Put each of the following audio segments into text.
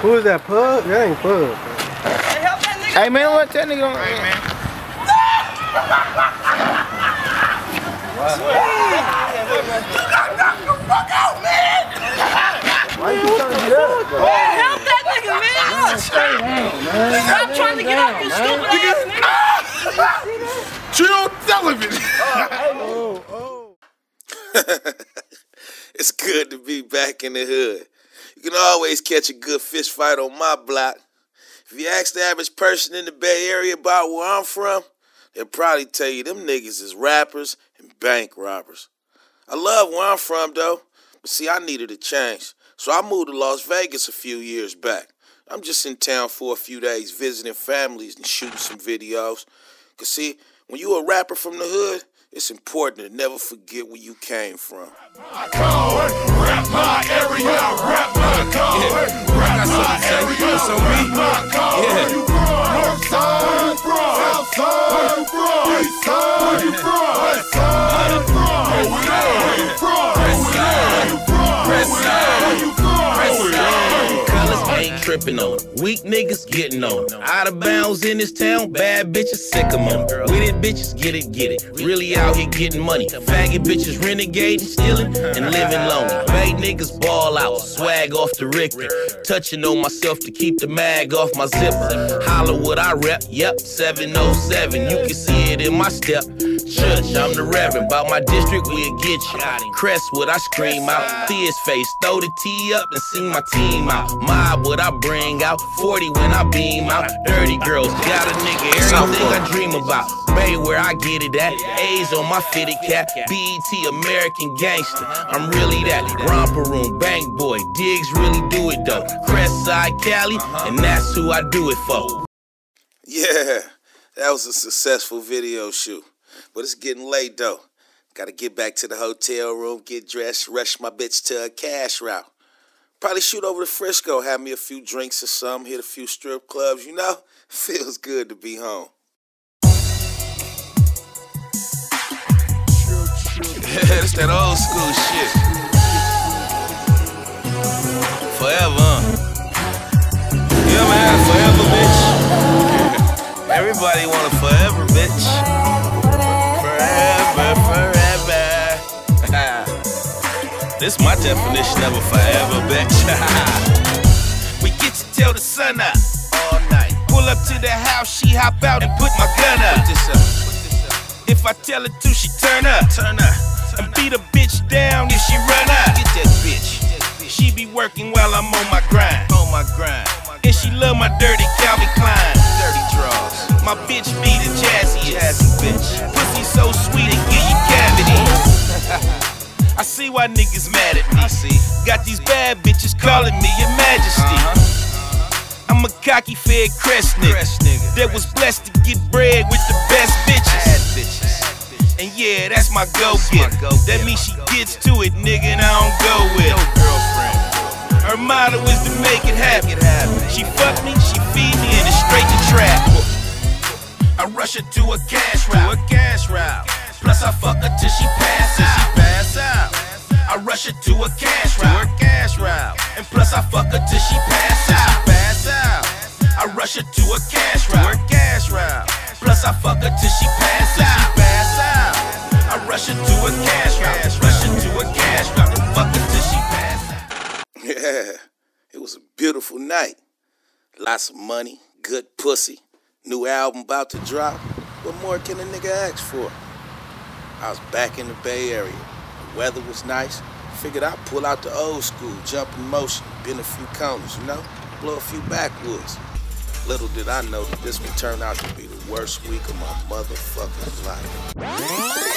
Who is that, Pug? That ain't Pug. Hey, help that nigga. Hey, man, what that nigga on? Hey, man. Knock the fuck out, man! Why you trying to get up? Man, help that nigga, man! Stop trying to get up, you stupid ass nigga! Chill television! It's good to be back in the hood. You can always catch a good fish fight on my block. If you ask the average person in the Bay Area about where I'm from, they'll probably tell you them niggas is rappers and bank robbers. I love where I'm from, though, but see, I needed a change. So I moved to Las Vegas a few years back. I'm just in town for a few days visiting families and shooting some videos. Because see, when you a rapper from the hood, it's important to never forget where you came from. Rap my area, rap my code. Rap my area, so me. Where you from? North side, south side, east side, west side, over there. You from? Where you from? West side. Colors ain't tripping on them. Weak niggas getting on them. Out of bounds in this town, bad bitches sick 'em on. With it, bitches, get it, get it. Really out here getting money. Faggot bitches renegading, stealing, and living lonely. Bay niggas ball out, swag off the Richter. Touching on myself to keep the mag off my zipper. Hollywood, I rep, yep, 707. You can see it in my step. Church, I'm the reverend. About my district, we'll get you. Crestwood, I scream out. See his face, throw the T up and sing my team out. Mob, what I bring out. 40 when I beam out. Dirty girls, got a nigga, everything I dream about. Bay where I get it at. A's on my fitted cap. BET American gangster. I'm really that. Romper room, bank boy. Diggs really do it though. Crestside Cali, and that's who I do it for. Yeah, that was a successful video shoot. But it's getting late though. Gotta get back to the hotel room, get dressed, rush my bitch to a cash route. Probably shoot over to Frisco, have me a few drinks or something, hit a few strip clubs, you know? Feels good to be home. That's that old school shit. Forever, huh? Yeah, man, forever, bitch. Everybody want a forever, bitch. Forever, forever. This my definition of a forever, bitch. We get to till the sun up all night. Pull up to the house, she hop out and put my gun up. Put this up. If I tell her to, she turn up. And beat a bitch down if she run up. Get that bitch. She be working while I'm on my grind. And she love my dirty Calvin Klein. Dirty draws. My bitch be the jazziest. Bitch. Pussy so sweet it give you cavities. I see why niggas mad at me. Got these bad bitches calling me your majesty. I'm a cocky fed crest nigga that was blessed to get bread with the best bitches. And yeah, that's my go-getter. That means she gets to it, nigga, and I don't go with her. Her motto is to make it happen. She fuck me, she feed me, and it's straight to trap. I rush her to a cash route. Plus I fuck her till she pass out. I rush her to a cash route. And plus I fuck her till she pass out. I rush her to a cash route. Plus I fuck her till she pass out. I rush her to a cash route. And fuck her till she pass out. Yeah, it was a beautiful night. Lots of money, good pussy, new album about to drop. What more can a nigga ask for? I was back in the Bay Area. The weather was nice. Figured I'd pull out the old school, jump in motion, bend a few corners, you know? Blow a few backwoods. Little did I know that this would turn out to be the worst week of my motherfucking life.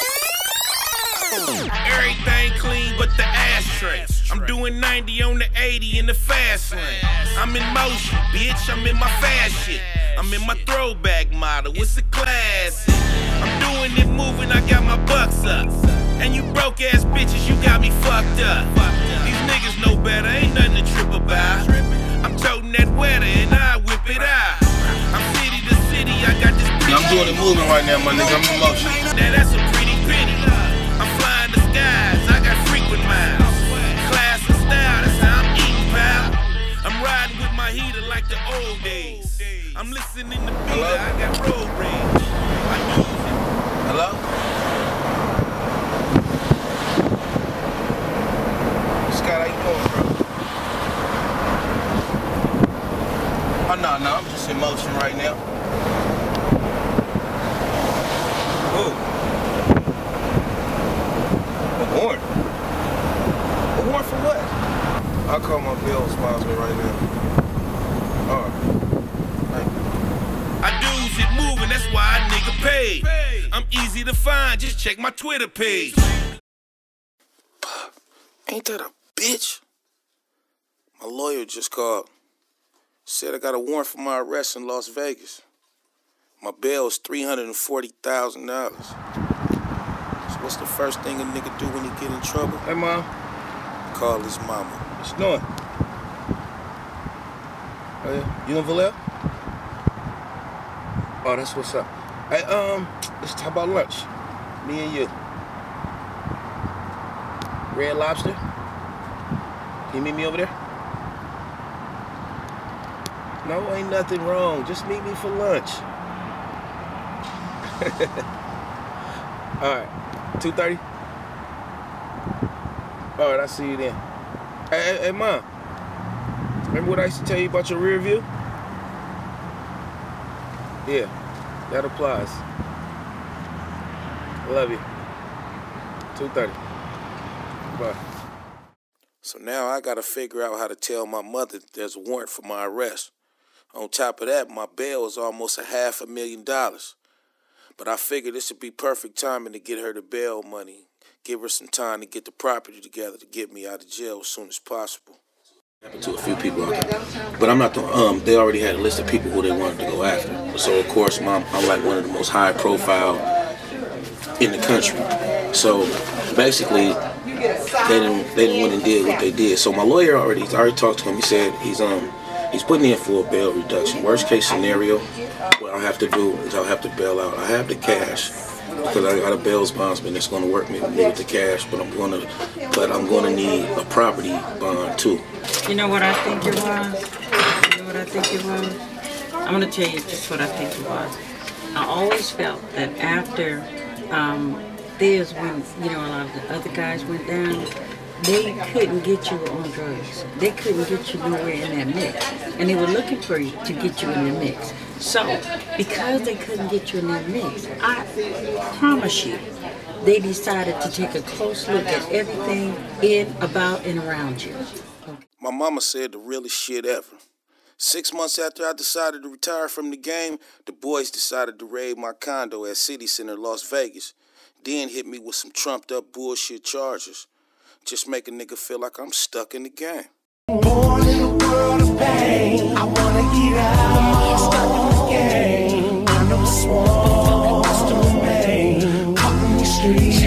Everything clean but the ashtray. I'm doing 90 on the 80 in the fast lane. I'm in motion, bitch, I'm in my fast shit. I'm in my throwback model, it's a classic. I'm doing it moving, I got my bucks up. And you broke ass bitches, you got me fucked up. These niggas know better, ain't nothing to trip about. I'm toting that weather and I whip it out. I'm city to city, I got this pretty. I'm doing the moving right now, my nigga, I'm in motion. Now that's a pretty penny. I'm flying the skies, I got frequent miles. Class and style, that's how I'm eating, pal. I'm riding with my heels. like the old days. I'm listening to beat, I got road rage. I use it. Hello? Scott, how you doing, bro? Oh, no, I'm just in motion right now. Who? A warrant? A warrant for what? I'll call my bill sponsor right now. Alright. I dudes it moving, that's why I nigga paid. I'm easy to find, just check my Twitter page. Ain't that a bitch? My lawyer just called. Said I got a warrant for my arrest in Las Vegas. My bail is $340,000. So what's the first thing a nigga do when he get in trouble? Hey, Mom. Call his mama. What you doing? Oh, yeah? You in Vallejo? Oh, that's what's up. Hey, let's talk about lunch. Me and you. Red Lobster? Can you meet me over there? No, ain't nothing wrong. Just meet me for lunch. All right, 2:30? All right, I'll see you then. Hey, Mom. Remember what I used to tell you about your rear view? Yeah, that applies. Love you. 2:30. Bye. So now I gotta figure out how to tell my mother there's a warrant for my arrest. On top of that, my bail is almost $500,000. But I figured this would be perfect timing to get her the bail money. Give her some time to get the property together to get me out of jail as soon as possible. Happened to a few people out there, but I'm not the. They already had a list of people who they wanted to go after. So of course, I'm like one of the most high profile in the country. So basically, they didn't went and did what they did. So my lawyer already talked to him. He said he's putting in for a bail reduction. Worst case scenario, what I'll have to do is I'll have to bail out. I have the cash because I got a bail bondsman that's going to work me with the cash, but I'm going to need a property bond too. You know what I think it was? You know what I think it was? I'm going to tell you just what I think it was. I always felt that after there's when, you know, a lot of the other guys went down, they couldn't get you on drugs. They couldn't get you nowhere in that mix. And they were looking for you to get you in the mix. So, because they couldn't get you in that mix, I promise you, they decided to take a close look at everything in, about, and around you. My mama said the realest shit ever. 6 months after I decided to retire from the game, the boys decided to raid my condo at City Center, Las Vegas. Then hit me with some trumped up bullshit charges. Just make a nigga feel like I'm stuck in the game. Born in a world of pain, I wanna get out, stuck in the game. I know it's small, it's to remain. Caught in the streets,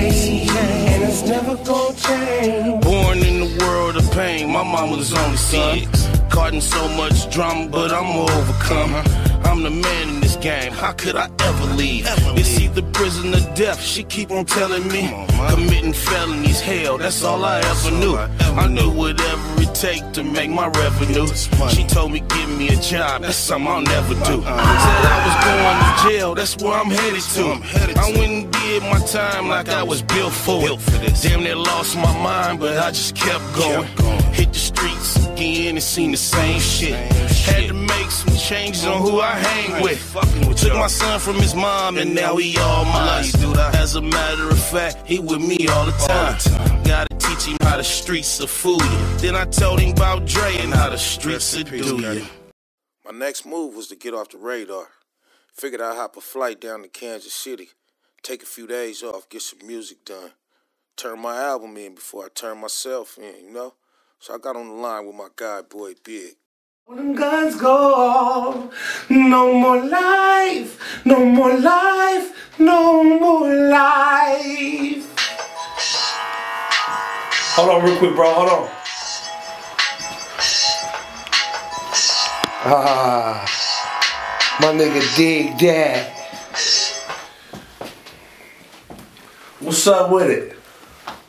and it's never gonna change. Born in the world of pain, my mama was only 6. Caught in so much drama, but I'm overcome. I'm the man in this game, how could I ever leave? It's either prison or death, she keep on telling me. Committing felonies, hell, that's all I ever knew. I knew whatever it take to make my revenue. She told me give me a job, that's something I'll never do. Said I was going to jail, that's where I'm headed to. I went and did my time like I was built for it. Damn near lost my mind, but I just kept going. Hit the streets again and seen the same shit. Had to make some changes on who I hang with. Took my son from his mom and now he all mine. As a matter of fact, he with me all the time. Gotta teach him how the streets will fool you. Then I told him about Dre and how the streets will do you. My next move was to get off the radar. Figured I'd hop a flight down to Kansas City, take a few days off, get some music done, turn my album in before I turn myself in, you know? So I got on the line with my guy, Boy Big. When them guns go off, no more life, no more life, no more life. Hold on real quick, bro, hold on. My nigga Dig that. What's up with it?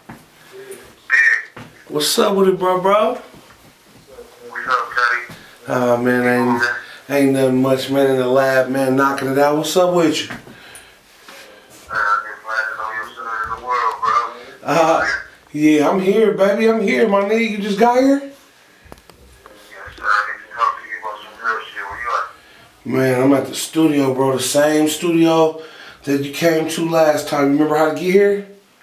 What's up with it, bro? What's up, Teddy? Man, ain't nothing much, man, in the lab, man, knocking it out. What's up with you? Yeah, I'm here, baby. I'm here, my nigga. You just got here? Yes, sir. I need to talk to you about some real shit. Where you at? Man, I'm at the studio, bro. The same studio that you came to last time. You remember how to get here?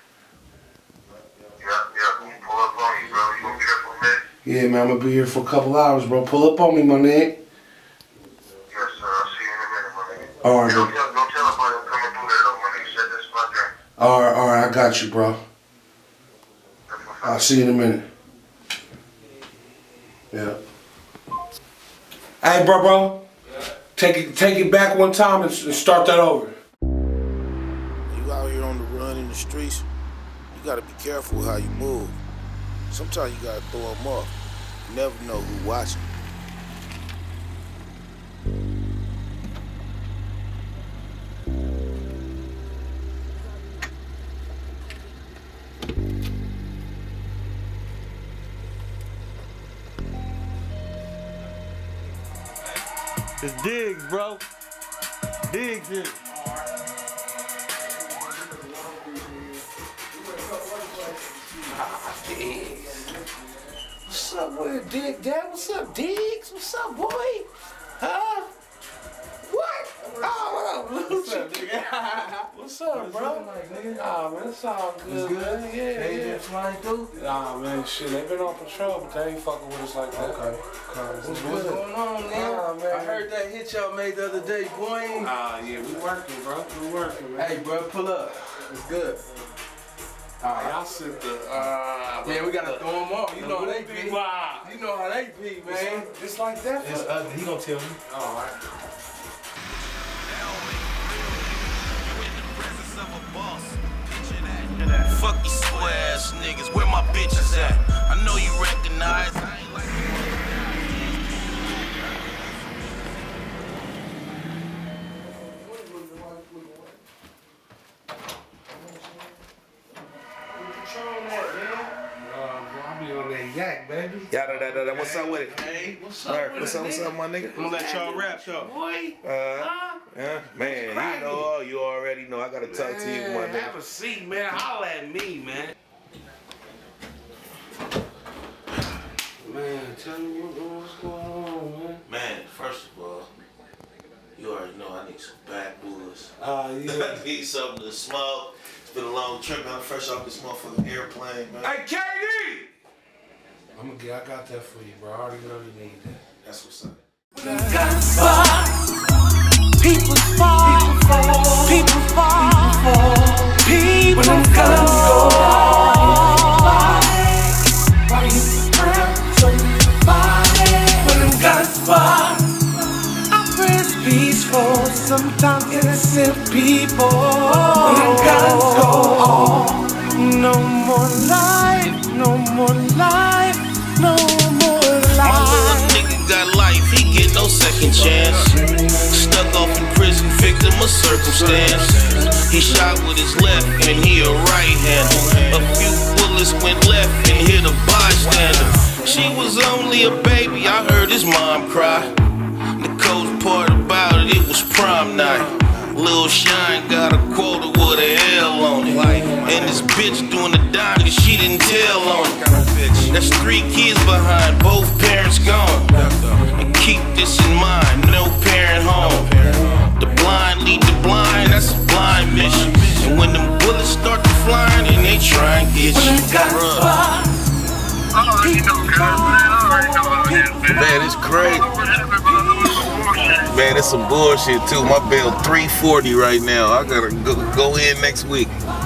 Yeah. Pull up on you, bro. You gonna be here for a minute? Yeah, man. I'm gonna be here for a couple hours, bro. Pull up on me, my nigga. Yes, sir. I'll see you in a minute, my nigga. All right, Don't tell nobody I'm coming through there, though, my nigga. Set this spot there. All right. I got you, bro. I'll see you in a minute. Yeah. Hey, bro. Take it back one time and start that over. You out here on the run in the streets, you gotta be careful how you move. Sometimes you gotta throw them off. You never know who's watching. It's Diggs, bro. Diggs here. What's up with it, Diggs? Dad, what's up, Diggs? What's up, boy? Huh? What? Oh, what up, Lucci? What's up, bro? Oh, man, it's all good, man. Yeah. They been flying through? Nah, man, shit, they been on patrol, but they ain't fucking with us like that. Okay. What's going on, man? Nah, man. I heard that hit y'all made the other day, boy. Yeah, we working, bro. We working, man. Hey, bro, pull up. It's good. Y'all sit the, Man, we gotta throw them off. You know how they be. You know how they be, man. Just like that. It's ugly. He gonna tell me. All right. Fuck these square ass niggas, where my bitches at? I know you recognize. I ain't like I be on that yak, baby. Yeah, what's up with it? Hey, what's What's up, my nigga? I'm gonna let y'all rap, though. Boy. Yeah, man, you already know. I gotta talk to you, my Have nigga. a seat, man. Holla at me, man. Man, tell me what's going on, man. Man, first of all, you already know I need some backwoods. Yeah. I need something to smoke. It's been a long trip. I'm fresh off this motherfucking airplane, man. Hey, KD! I got that for you, bro. I already know you need that. That's what's up. People fall, people guns go by. Why you around so body? When them guns fly, I pray it's peaceful. Sometimes innocent people. When them guns go off, no more life, no more life, no more life. my little nigga got life, he get no second chance. Stuck off in prison, victim of circumstance. He shot with his left and he a right-hander. A few bullets went left and hit a bystander. She was only a baby, I heard his mom cry. The cold part about it, it was prom night. Lil Shine got a quota with a L on it. And this bitch doing the dime cause she didn't tell on it. That's 3 kids behind, both parents gone. And keep this in mind, no parent home. The blind lead the blind, that's a blind mission. And when them bullets start to flying and they try and get you, bruh. Man, it's crazy. Man, it's some bullshit too. My bill $340 right now. I gotta go in next week.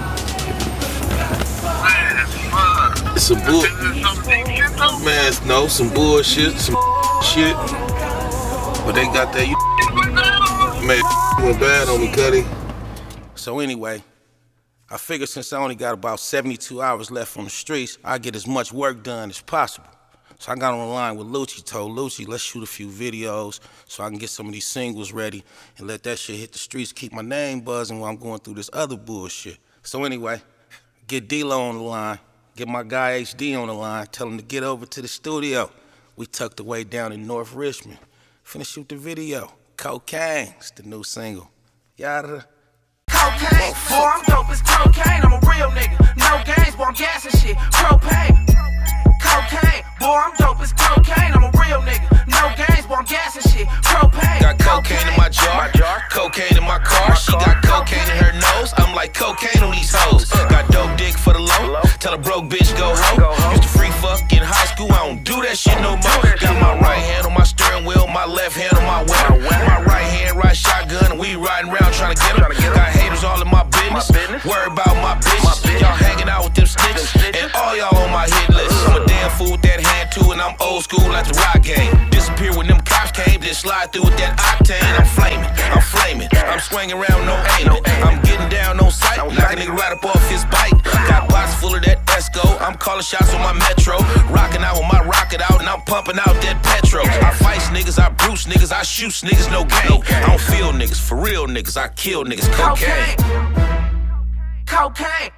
It's some man, no, some bullshit, some shit. But they got that man went bad on me, Cuddy. So anyway, I figured since I only got about 72 hours left on the streets, I get as much work done as possible. So I got on the line with Lucci, told Lucci, let's shoot a few videos so I can get some of these singles ready and let that shit hit the streets, keep my name buzzing while I'm going through this other bullshit. So anyway, get D-Lo on the line, get my guy HD on the line, tell him to get over to the studio. We tucked away down in North Richmond. Finna shoot the video. Cocaine's the new single. Yada. Cocaine, boy, I'm dope as cocaine. I'm a real nigga. No games, boy, I'm gas and shit. Propane. Cocaine, boy, I'm dope as cocaine. I'm a real nigga. No games, boy, I'm gas and shit. Propane. Got cocaine in my jar, cocaine in my car. She got cocaine in her nose. I'm like cocaine on these hoes. Got dope dick for the low. Tell a broke bitch go home. Used to free fuck in high school. I don't do that shit no more. Got my right hand on my steering wheel, my left hand on my weapon. My right hand ride shotgun, and we riding around trying to get them. Got haters all in my business. Worry about my bitches. Y'all hanging out with them snitches, and all y'all on my hit list. I'm a damn fool with that hand too, and I'm old school like the rock game. Disappear when them cops came, then slide through with that octane. I'm flaming, I'm swinging around, no aiming. I'm getting down on sight, knock a nigga right up off his bike. Got pots full of that Esco, I'm calling shots on my Metro. Rocking out with my rocket out, and I'm pumping out that petrol. I fight niggas, I bruise niggas, I shoot niggas, no game. I don't feel niggas, for real niggas, I kill niggas. Cocaine. Cocaine.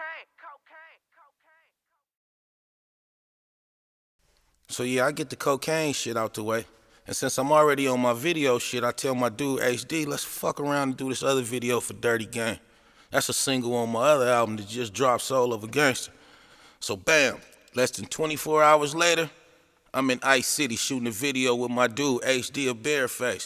So yeah, I get the cocaine shit out the way. And since I'm already on my video shit, I tell my dude HD, let's fuck around and do this other video for Dirty Game. That's a single on my other album that just dropped, Soul of a Gangster. So bam, less than 24 hours later, I'm in Ice City shooting a video with my dude HD of Bareface.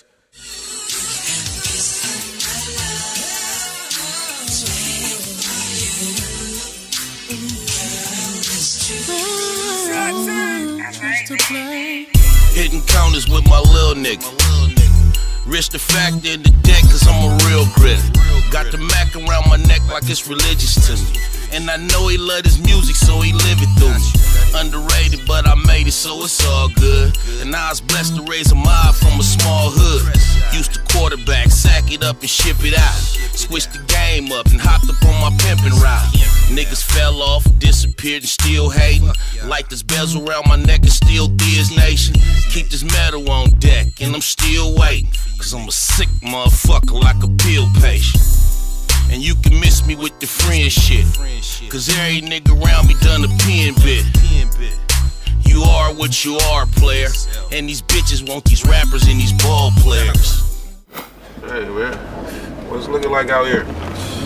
Hitting counters with my lil nigga. Risk the factor in the deck, cause I'm a real grit. Got the Mac around my neck like it's religious to me. And I know he love his music, so he live it through me. Underrated, but I made it, so it's all good. And I was blessed to raise a mob from a small hood. Used to quarterback, sack it up and ship it out. Switched the game up and hopped up on my pimpin' route. Niggas fell off, disappeared and still hating. Like this bezel around my neck and still Thea's Nation. Keep this metal on deck and I'm still waiting. Cause I'm a sick motherfucker like a pill patient. And you can miss me with the friend shit. Cause every nigga around me done a pen bit. You are what you are, player. And these bitches want these rappers and these ball players. Hey man, what's it looking like out here? You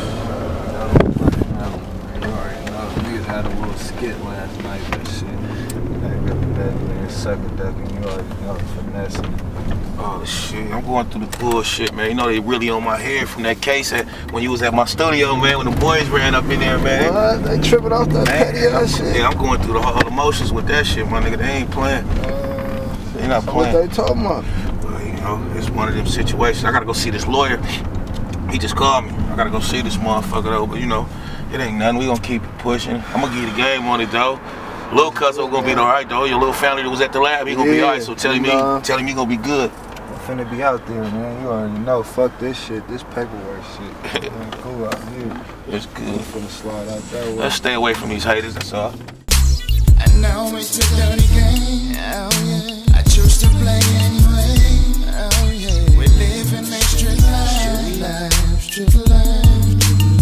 already know, niggas had a little skit last night, that shit. That nigga sucker ducking, you already know, finessing. Oh shit, I'm going through the bullshit, man. You know they really on my head from that case when you was at my studio, man, when the boys ran up in there, man. What? They tripping off that petty ass shit? Yeah, I'm going through the whole emotions with that shit, my nigga. They ain't playing. They not playing. What they talking about? Well, you know, it's one of them situations. I gotta go see this lawyer. He just called me. I gotta go see this motherfucker though, but you know, it ain't nothing. We gonna keep it pushing. I'm gonna give you the game on it though. Little cousin gonna be alright though. Your little family that was at the lab, he gonna be alright. So tell him he gonna be good. I'm finna be out there, man. You already know. Fuck this shit. This paperwork shit. Man, cool out here. It's good. I'm finna slide out that way. Let's stay away from these haters. That's all. I know it's a dirty game. Oh yeah. I choose to play anyway. Oh yeah. We live in a straight life. Straight life.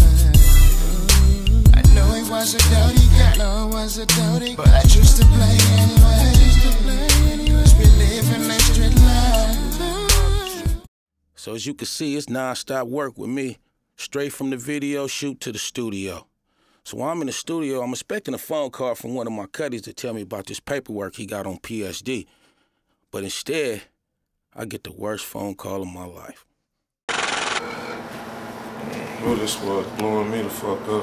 I know it was a dirty game. No, it was a dirty game. But I choose to play anyway. Cause we live in a straight life. So as you can see, it's non-stop work with me. Straight from the video shoot to the studio. So while I'm in the studio, I'm expecting a phone call from one of my cutties to tell me about this paperwork he got on PSD. But instead, I get the worst phone call of my life. Who this was blowing me the fuck up?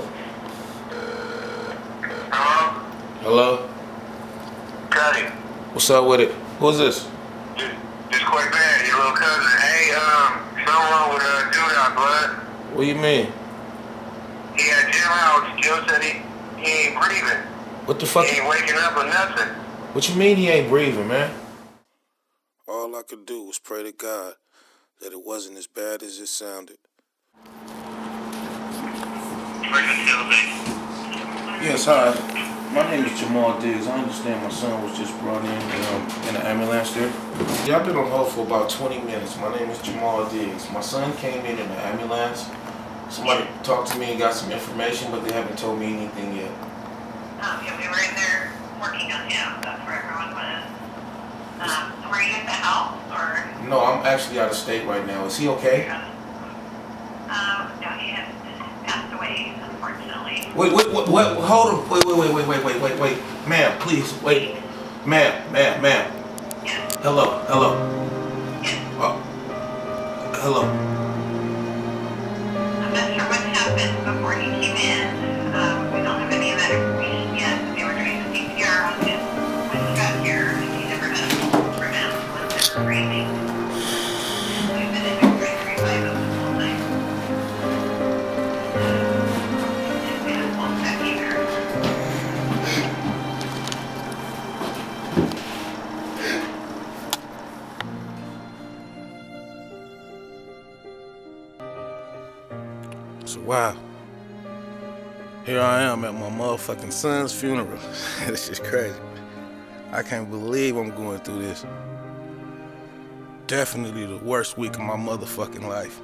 Hello? Cuddy. What's up with it? Who's this? Just quite bad, your little cousin. Hey, something wrong with Duda, blood. What do you mean? He had Jim out. Joe said he ain't breathing. What the fuck? He ain't waking up or nothing. What you mean he ain't breathing, man? All I could do was pray to God that it wasn't as bad as it sounded. Yes, hi. My name is J Diggs. I understand my son was just brought in an ambulance there. Yeah, I've been on hold for about 20 minutes. My name is J Diggs. My son came in an ambulance. Somebody talked to me and got some information, but they haven't told me anything yet. Yeah, we were in there working on him. That's where everyone went. So were you at the house or? No, I'm actually out of state right now. Is he okay? No, he has passed away, unfortunately. Wait, hold on. Wait. Ma'am, please, wait. Ma'am. Yes. Hello. Yes. Hello. I'm not sure what happened before he came in. We don't have any of that information yet. They were doing the CPR on him when he got here. He never had a pulse from him. He was breathing. We've been in trying to revive him this whole night. We had a pulse back either. So wow. Here I am at my motherfucking son's funeral. This is crazy. I can't believe I'm going through this. Definitely the worst week of my motherfucking life.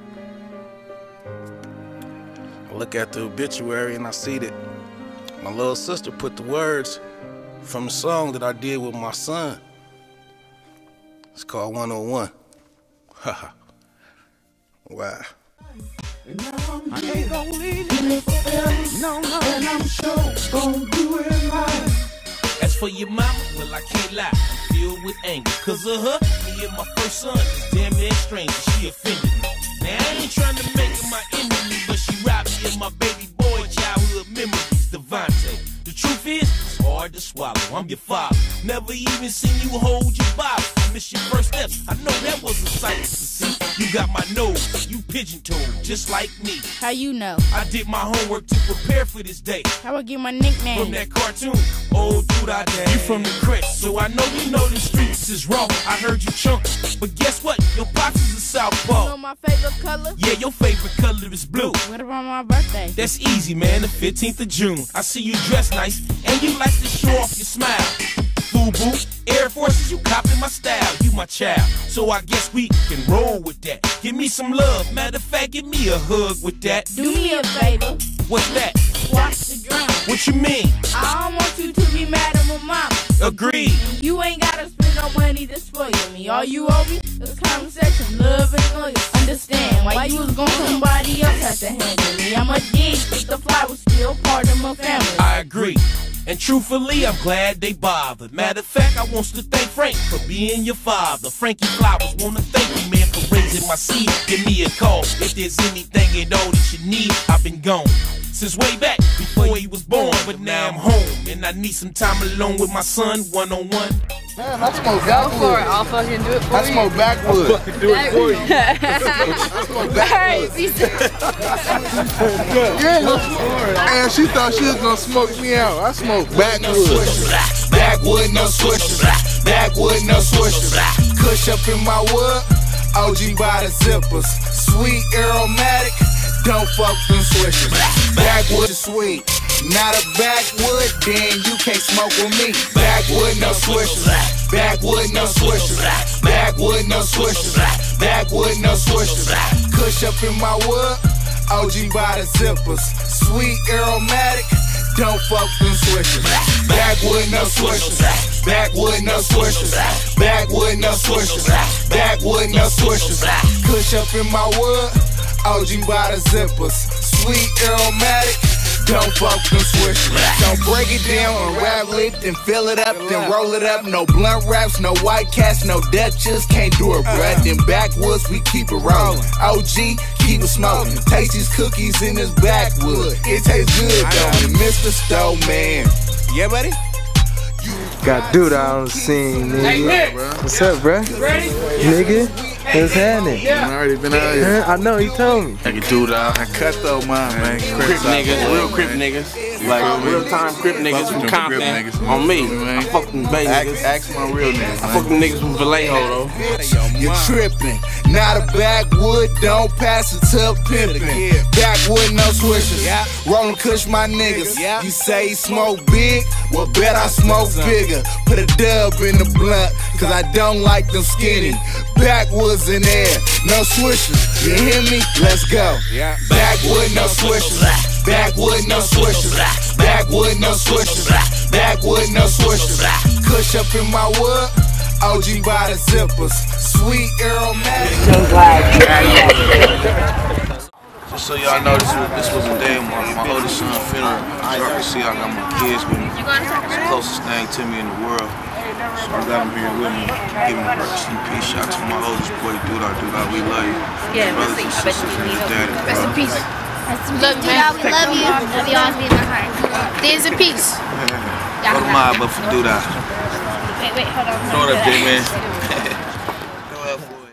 I look at the obituary and I see that my little sister put the words from the song that I did with my son. It's called 101. Haha. Wow. I ain't gon' leave you forever. No, and I'm sure gon' do it right. As for your mama, well, I can't lie, I'm filled with anger. Cause of her, me and my first son is damn near strange. She offended me. Now I ain't trying to make her my enemy, but she robbed me of my baby boy childhood memories, Devontae. The truth is, it's hard to swallow. I'm your father. Never even seen you hold your Bible. I miss your first steps. I know that was a sight to see. You got my nose, you pigeon-toed, just like me. How you know? I did my homework to prepare for this day. How I get my nickname? From that cartoon, old dude I did. You from the crest, so I know you know the streets is raw. I heard you chunky, but guess what? Your pops is a southpaw. You know my favorite color? Yeah, your favorite color is blue. What about my birthday? That's easy, man, the 15th of June. I see you dressed nice, and you like to show off your smile. Boo-boo, Air Forces, you copy my style, you my child. So I guess we can roll with that. Give me some love, matter of fact, give me a hug with that. Do me a favor. What's that? Watch the drum. What you mean? I don't want you to be mad at my mama. Agreed. You ain't gotta spend no money to spoil me. All you owe me is conversation, love and loyalty. Understand why you was going somebody else had to handle me. I'm a dig, but the fly was still part of my family. I agree. And truthfully, I'm glad they bothered. Matter of fact, I want to thank Frank for being your father. Frankie Flowers wanna thank you, man, for raising my seed. Give me a call if there's anything at all that you need. I've been gone since way back before he was born, but now I'm home and I need some time alone with my son, one-on-one. Man, I smoke Go backwoods. for it. I'll fucking do it for you. I smoke backwoods. I'll fucking do it for you. And she thought she was gonna smoke me out. I smoke backwoods. Backwood, no swishers. Backwood, no swishers. Kush up in my wood. OG by the zippers. Sweet aromatic. Don't fuck them swishers. Backwood is sweet. Not a backwood, then you can't smoke with me. Backwood, no swishers. Backwood, no swishers. Backwood, no swishers. Backwood, no swishers. Kush up in my wood. OG by the zippers. Sweet aromatic. Don't fuck them swishers. Backwood, no swishers. Backwood, no swishers. Backwood, no swishers. Backwood, no swishers. Kush up in my wood. OG by the zippers. Sweet aromatic. Don't fuck them swishers. Don't break it down, unravel it, then fill it up, then roll it up. No blunt wraps, no white cats, no Dutchess, can't do it, bruh. Then backwoods, we keep it rolling. OG, keep it smoking. Taste these cookies in this backwood. It tastes good, though. And Mr. Stowe, man. Yeah, buddy? Got dude out on the scene, nigga. Hey, Nick. What's up, bro? Ready? Nigga, what's happening? Yeah. I already been out here. I know, he told me. I can do that. I cut though, man. Crip niggas, real Crip niggas. Like real time Crip niggas from Compton. On me. I fuck them Bay niggas. Ask my real niggas. I fuck them niggas from Vallejo though. You're tripping. Not a backwood, don't pass it to a pimpin'. Backwood, no swishers. Rollin' Kush, my niggas. You say he smoke big? Well, bet I smoke bigger. Put a dub in the blunt, cause I don't like them skinny. Backwoods in there, no swishers. You hear me? Let's go. Backwood, no swishers. Backwood, no swishers. Backwood, no swishers. Backwood, no swishers. Kush up in my wood. OG by the zippers, sweet aromatic. Just so y'all know, this was a day of my oldest son's funeral. Y'all can see I got my kids with me. It's the closest thing to me in the world. So I got them here with me. Give them a rest in peace. Shout out to my oldest boy, Duda. We love you. Yeah, brothers and sisters and his daddy. Rest in peace. Love you, man. We love you. Love you always be in our heart. Days in peace. Go to my but for Duda. Wait, hold on. Throw it up there, man. Go up, boy.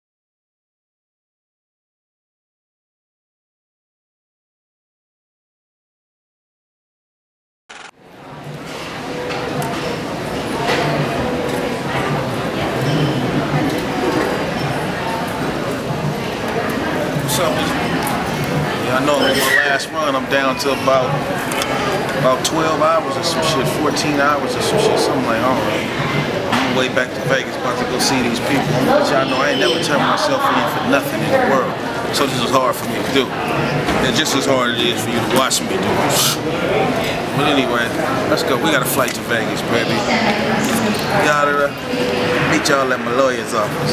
What's up, yeah, I know on my last run, I'm down to about 12 hours or some shit, 14 hours or some shit, something like, all right. I'm on my way back to Vegas, about to go see these people. I'm gonna let y'all know I ain't never turned myself in for nothing in the world. So this is hard for me to do. And just as hard as it is for you to watch me do. But anyway, let's go. We got a flight to Vegas, baby. Gotta meet y'all at my lawyer's office.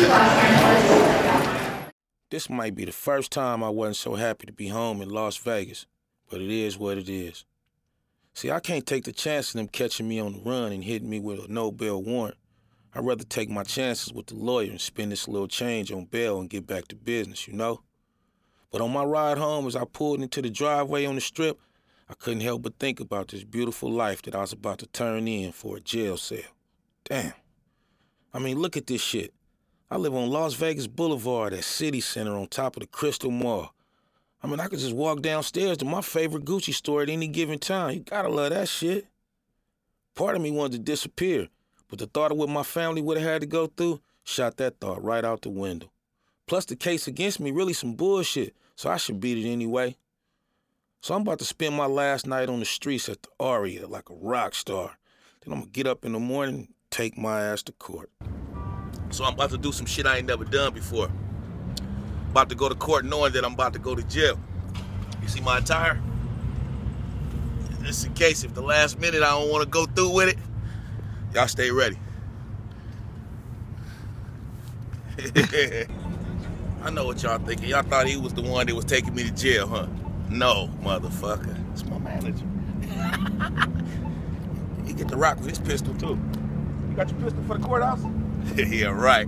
This might be the first time I wasn't so happy to be home in Las Vegas, but it is what it is. See, I can't take the chance of them catching me on the run and hitting me with a no-bail warrant. I'd rather take my chances with the lawyer and spend this little change on bail and get back to business, you know? But on my ride home, as I pulled into the driveway on the Strip, I couldn't help but think about this beautiful life that I was about to turn in for a jail cell. Damn. I mean, look at this shit. I live on Las Vegas Boulevard at City Center on top of the Crystal Mall. I mean, I could just walk downstairs to my favorite Gucci store at any given time. You gotta love that shit. Part of me wanted to disappear, but the thought of what my family would have had to go through shot that thought right out the window. Plus, the case against me really some bullshit, so I should beat it anyway. So I'm about to spend my last night on the streets at the Aria like a rock star. Then I'm gonna get up in the morning and take my ass to court. So I'm about to do some shit I ain't never done before. About to go to court knowing that I'm about to go to jail. You see my attire? Just in case if the last minute I don't want to go through with it, y'all stay ready. I know what y'all thinking. Y'all thought he was the one that was taking me to jail, huh? No, motherfucker. It's my manager. He get to rock with his pistol, too. You got your pistol for the courthouse? Yeah, right.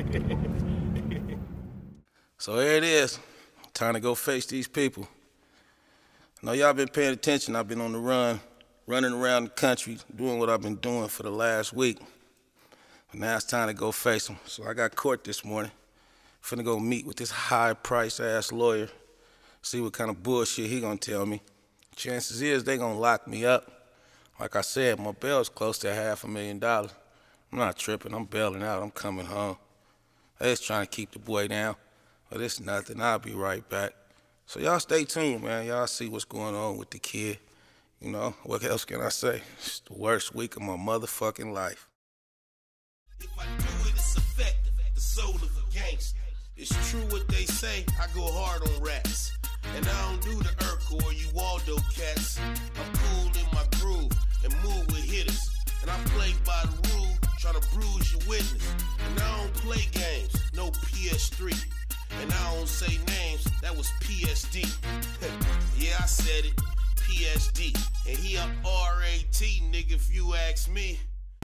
So here it is. Time to go face these people. I know y'all been paying attention. I've been on the run, running around the country, doing what I've been doing for the last week. But now it's time to go face them. So I got court this morning. Finna go meet with this high-priced ass lawyer, see what kind of bullshit he gonna tell me. Chances is they gonna lock me up. Like I said, my bail's close to $500,000. I'm not tripping, I'm bailing out, I'm coming home. They just trying to keep the boy down, but it's nothing, I'll be right back. So y'all stay tuned, man. Y'all see what's going on with the kid. You know, what else can I say? It's the worst week of my motherfucking life. If I do it, it's effective, the soul of a gangster. It's true what they say, I go hard on rats. And I don't do the Urkel or you Waldo cats. I'm cool in my groove and move with hitters. And I play by the rule, try to bruise your witness. And I don't play games, no PS3. And I don't say names, that was PSD. Yeah, I said it, PSD. And he up RAT, nigga, if you ask me.